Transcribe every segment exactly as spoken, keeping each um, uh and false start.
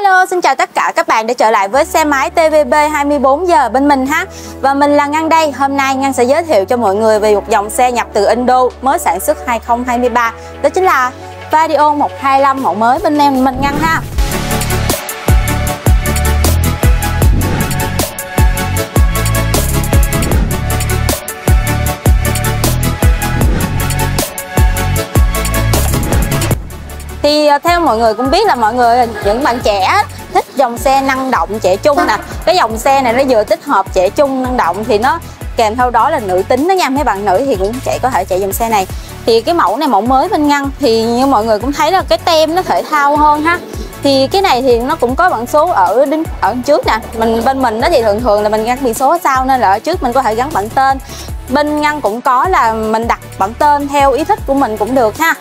Hello, xin chào tất cả các bạn đã trở lại với xe máy tê vê bê hai mươi bốn giờ bên mình ha. Và mình là Ngân đây. Hôm nay Ngân sẽ giới thiệu cho mọi người về một dòng xe nhập từ Indo mới sản xuất hai không hai ba. Đó chính là Vario một hai lăm mẫu mới bên em mình Ngân ha. Thì theo mọi người cũng biết là mọi người những bạn trẻ thích dòng xe năng động trẻ trung nè. Cái dòng xe này nó vừa tích hợp trẻ trung năng động thì nó kèm theo đó là nữ tính đó nha. Mấy bạn nữ thì cũng chạy có thể chạy dòng xe này. Thì cái mẫu này mẫu mới bên Ngân thì như mọi người cũng thấy là cái tem nó thể thao hơn ha. Thì cái này thì nó cũng có bản số ở ở trước nè. Mình bên mình đó thì thường thường là mình gắn biển số ở sau nên là ở trước mình có thể gắn bản tên. Bên Ngân cũng có là mình đặt bản tên theo ý thích của mình cũng được ha.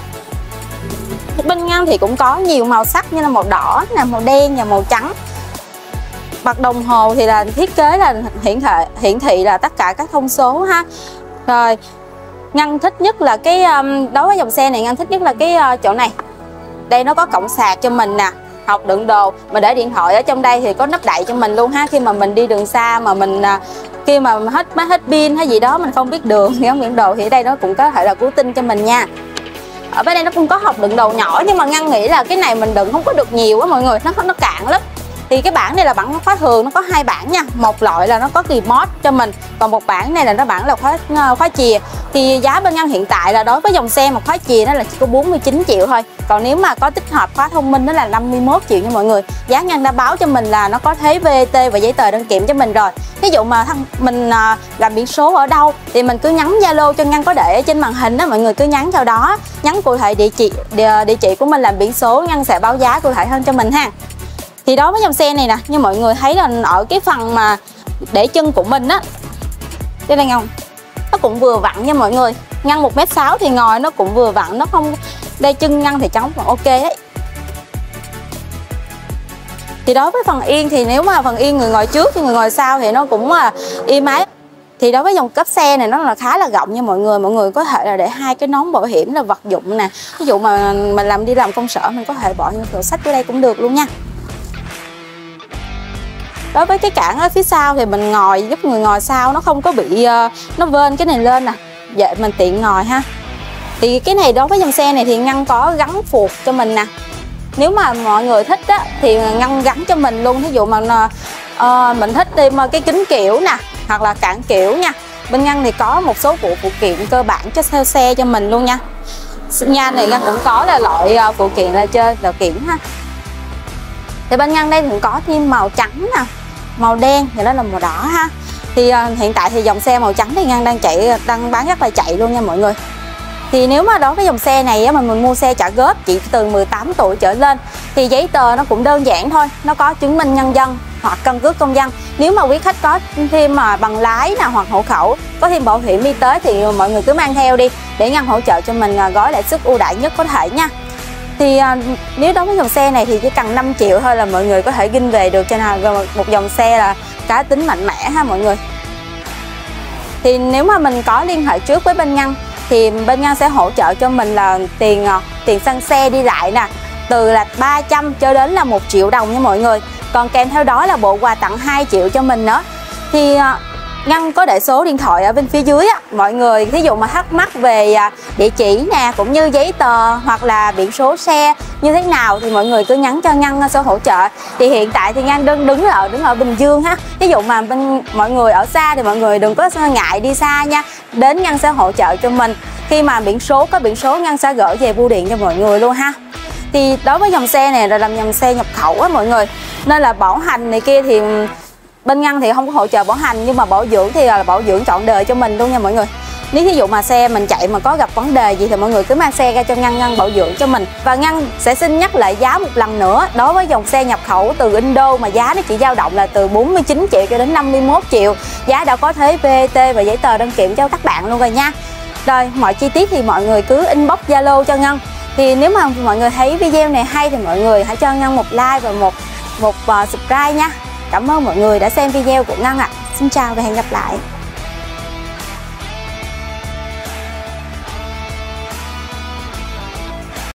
Bên Ngân thì cũng có nhiều màu sắc như là màu đỏ, nè, màu đen và màu trắng. Bật đồng hồ thì là thiết kế là hiển thị hiển thị là tất cả các thông số ha. Rồi Ngân thích nhất là cái đối với dòng xe này Ngân thích nhất là cái chỗ này. Đây nó có cổng sạc cho mình nè, hộc đựng đồ, mình để điện thoại ở trong đây thì có nắp đậy cho mình luôn ha. Khi mà mình đi đường xa mà mình khi mà hết hết pin hay gì đó mình không biết đường thì không đựng đồ thì ở đây nó cũng có thể là cứu tinh cho mình nha. Ở bên đây nó cũng có hộp đựng đồ nhỏ nhưng mà Ngân nghĩ là cái này mình đựng không có được nhiều á mọi người, nó nó cạn lắm. Thì cái bản này là bản khóa thường, nó có hai bản nha. Một loại là nó có remote cho mình, còn một bản này là nó bản là khóa khóa chìa. Thì giá bên Ngân hiện tại là đối với dòng xe một khóa chìa nó là chỉ có bốn mươi chín triệu thôi. Còn nếu mà có tích hợp khóa thông minh nó là năm mươi mốt triệu nha mọi người. Giá Ngân đã báo cho mình là nó có thế vê tê và giấy tờ đăng kiểm cho mình rồi. Ví dụ mà thằng mình làm biển số ở đâu thì mình cứ nhắn Zalo cho Ngân có để ở trên màn hình đó, mọi người cứ nhắn vào đó, nhắn cụ thể địa chỉ địa, địa chỉ của mình làm biển số, Ngân sẽ báo giá cụ thể hơn cho mình ha. Thì đối với dòng xe này nè, như mọi người thấy là ở cái phần mà để chân của mình á, đây này không, nó cũng vừa vặn nha mọi người. Ngân một mét sáu thì ngồi nó cũng vừa vặn, nó không, đây chân Ngân thì trống còn ok đấy. Thì đối với phần yên thì nếu mà phần yên người ngồi trước thì người ngồi sau thì nó cũng là êm ái. Thì đối với dòng cấp xe này nó là khá là rộng nha mọi người. Mọi người có thể là để hai cái nón bảo hiểm là vật dụng nè. Ví dụ mà mình làm đi làm công sở mình có thể bỏ những đồ sách ở đây cũng được luôn nha. Đối với cái cản ở phía sau thì mình ngồi giúp người ngồi sau nó không có bị uh, nó vên cái này lên nè, vậy mình tiện ngồi ha. Thì cái này đối với dòng xe này thì Ngân có gắn phuộc cho mình nè. Nếu mà mọi người thích á thì Ngân gắn cho mình luôn. Ví dụ mà uh, mình thích đi mà cái kính kiểu nè hoặc là cản kiểu nha, bên Ngân thì có một số bộ phụ kiện cơ bản cho theo xe cho mình luôn nha. Nha này Ngân cũng có là loại uh, phụ kiện là chơi là kiểm ha. Thì bên Ngân đây cũng có thêm màu trắng nè, màu đen thì đó là màu đỏ ha. Thì uh, hiện tại thì dòng xe màu trắng thì Ngân đang chạy đang bán rất là chạy luôn nha mọi người. Thì nếu mà đối với dòng xe này á, mà mình mua xe trả góp chỉ từ mười tám tuổi trở lên thì giấy tờ nó cũng đơn giản thôi, nó có chứng minh nhân dân hoặc căn cước công dân. Nếu mà quý khách có thêm mà bằng lái nào hoặc hộ khẩu, có thêm bảo hiểm y tế thì mọi người cứ mang theo đi để Ngân hỗ trợ cho mình gói lãi suất ưu đãi nhất có thể nha. Thì à, nếu đối với dòng xe này thì chỉ cần năm triệu thôi là mọi người có thể ginh về được, cho nên một dòng xe là cá tính mạnh mẽ ha mọi người. Thì nếu mà mình có liên hệ trước với bên Ngân thì bên Ngân sẽ hỗ trợ cho mình là tiền tiền xăng xe đi lại nè, từ là ba trăm cho đến là một triệu đồng nha mọi người. Còn kèm theo đó là bộ quà tặng hai triệu cho mình nữa. Thì Ngân có để số điện thoại ở bên phía dưới á, mọi người thí dụ mà thắc mắc về địa chỉ nè cũng như giấy tờ hoặc là biển số xe như thế nào thì mọi người cứ nhắn cho Ngân số hỗ trợ. Thì hiện tại thì Ngân đứng đứng ở đứng ở Bình Dương ha. Ví dụ mà bên mọi người ở xa thì mọi người đừng có ngại đi xa nha, đến Ngân sẽ hỗ trợ cho mình. Khi mà biển số có biển số Ngân sẽ gửi về bưu điện cho mọi người luôn ha. Thì đối với dòng xe này là làm dòng xe nhập khẩu á mọi người, nên là bảo hành này kia thì bên Ngân thì không có hỗ trợ bảo hành, nhưng mà bảo dưỡng thì là bảo dưỡng trọn đời cho mình luôn nha mọi người. Nếu ví dụ mà xe mình chạy mà có gặp vấn đề gì thì mọi người cứ mang xe ra cho Ngân, Ngân bảo dưỡng cho mình. Và Ngân sẽ xin nhắc lại giá một lần nữa, đối với dòng xe nhập khẩu từ Indo mà giá nó chỉ dao động là từ bốn mươi chín triệu cho đến năm mươi mốt triệu. Giá đã có thế vê tê và giấy tờ đăng kiểm cho các bạn luôn rồi nha. Rồi mọi chi tiết thì mọi người cứ inbox Zalo cho Ngân. Thì nếu mà mọi người thấy video này hay thì mọi người hãy cho Ngân một like và một một uh, subscribe nha. Cảm ơn mọi người đã xem video của Ngân ạ. À. Xin chào và hẹn gặp lại.